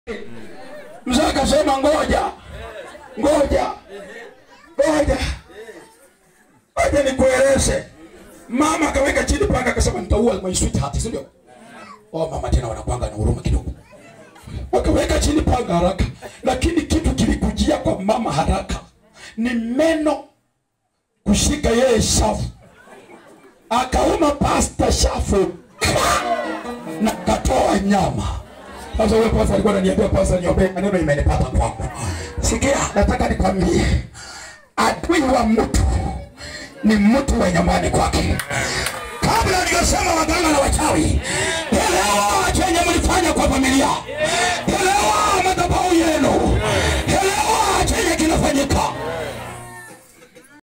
Mzee akasema ngoja nikueleze. Mama akaweka chini panga akasema nitaua my sweetheart, si ndio? Oh mama tena wanakuanga na huruma kidogo. Akaweka chini panga haraka. Lakini kitu kilikujia kwa mama haraka ni meno kushika yeye shafu. Akauma pasta shafu na katoa nyama. Sasa wewe pasta alikuwa ananiambia pasta niombe, neno imenipata kwangu. Sikia, nataka nikwambie adui wa mtu ni mtu wa nyumbani kwake. Kabla niliyosema waganga na wachawi, leo chenye mlifanya kwa familia,